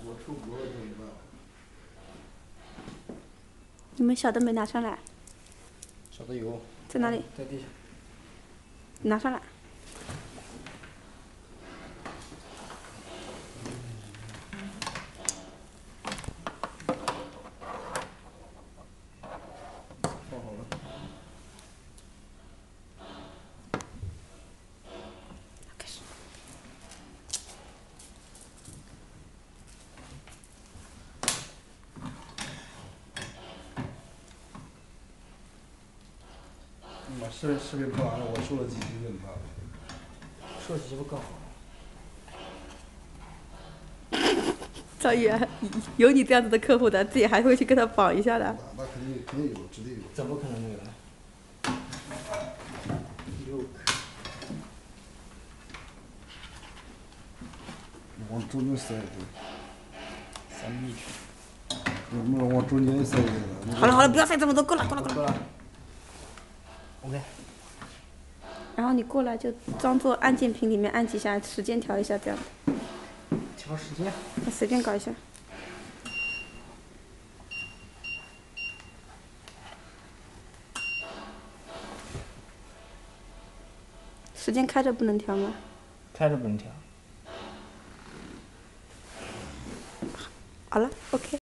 我出国了怎么办？ 你们小的没拿上来？ 小的有。 在哪里？ 在地上。 拿上来。 放好了。 开始。 你把视频拍完了，我瘦了几斤怎么办？ 瘦几斤不更好？ 赵宇，有你这样子的客户的，自己还会去跟他绑一下的。 那肯定有，指定有。 怎么可能没有呢？Look。 往中间塞一点。 3米。 能不能往中间塞一点？ 好了好了，不要塞这么多，够了够了够了。 OK。 然后你过来就装作按键屏里面按几下，时间调一下，这样。 调时间。 随便搞一下。时间开着不能调吗？ 开着不能调。 好了 ，OK。